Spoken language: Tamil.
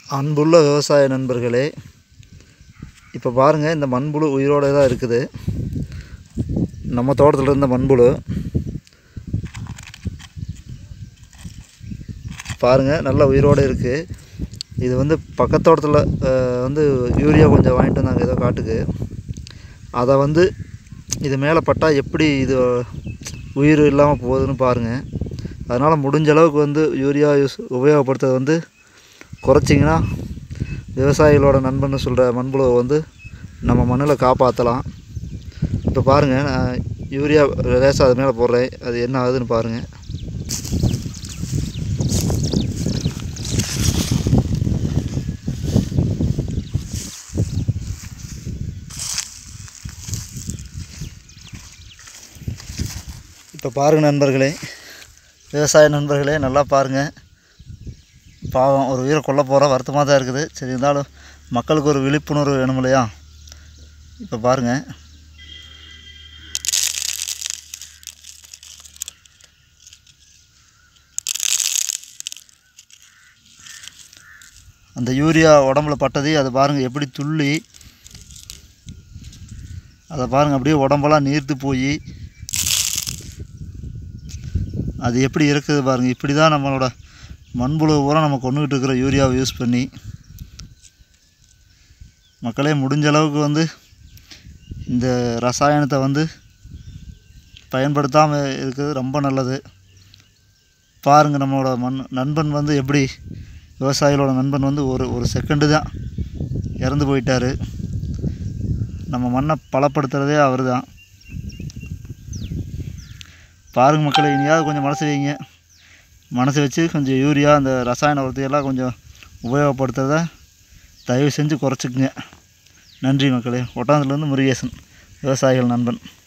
அன்புள்ள விவசாய நண்பர்களே, இப்போ பாருங்கள், இந்த மண்புழு உயிரோடு தான் இருக்குது. நம்ம தோட்டத்தில் இருந்த மண்புழு பாருங்கள், நல்ல உயிரோடு இருக்குது. இது வந்து பக்கத்தோட்டத்தில் வந்து யூரியா கொஞ்சம் வாங்கிட்டு வந்தாங்க ஏதோ காட்டுக்கு. அதை வந்து இது மேலே பட்டால் எப்படி இது உயிர் இல்லாமல் போகுதுன்னு பாருங்கள். அதனால் முடிஞ்ச அளவுக்கு வந்து யூரியா உபயோகப்படுத்துறது வந்து குறைச்சிங்கன்னா விவசாயிகளோட நண்பன்னு சொல்கிற மண்புழுவை வந்து நம்ம மண்ணில் காப்பாற்றலாம். இப்போ பாருங்கள், நான் யூரியா லேசாக அது மேலே போடுறேன். அது என்ன ஆகுதுன்னு பாருங்கள். இப்போ பாருங்கள் நண்பர்களே, விவசாய நண்பர்களே, நல்லா பாருங்கள். பாவம், ஒரு உயிரை கொல்ல போகிற வருத்தமாக தான் இருக்குது. சரி, இருந்தாலும் மக்களுக்கு ஒரு விழிப்புணர்வு வேணும் இல்லையா? இப்போ பாருங்கள், அந்த யூரியா உடம்புல பட்டது அது பாருங்கள் எப்படி துள்ளி, அதை பாருங்கள் அப்படியே உடம்பெல்லாம் நீர்த்து போய் அது எப்படி இருக்குது பாருங்கள். இப்படி தான் நம்மளோட மண்புழு பூரா நம்ம கொண்டுகிட்டு இருக்கிற யூரியாவை யூஸ் பண்ணி. மக்களே, முடிஞ்ச அளவுக்கு வந்து இந்த ரசாயனத்தை வந்து பயன்படுத்தாமல் இருக்கிறது ரொம்ப நல்லது. பாருங்கள், நம்மளோட நண்பன் வந்து எப்படி, விவசாயிகளோட நண்பன் வந்து ஒரு செகண்டு தான் இறந்து போயிட்டார். நம்ம மண்ணை பலப்படுத்துகிறதே அவர் தான். பாருங்கள் மக்களே, இனியாவது கொஞ்சம் மனசு வச்சு கொஞ்சம் யூரியா, அந்த ரசாயன உரத்தையெல்லாம் கொஞ்சம் உபயோகப்படுத்துறத தயவு செஞ்சு குறைச்சிக்குங்க. நன்றி மக்களே. ஒட்டாந்தூர்லேருந்து முருகேசன், விவசாயிகள் நண்பன்.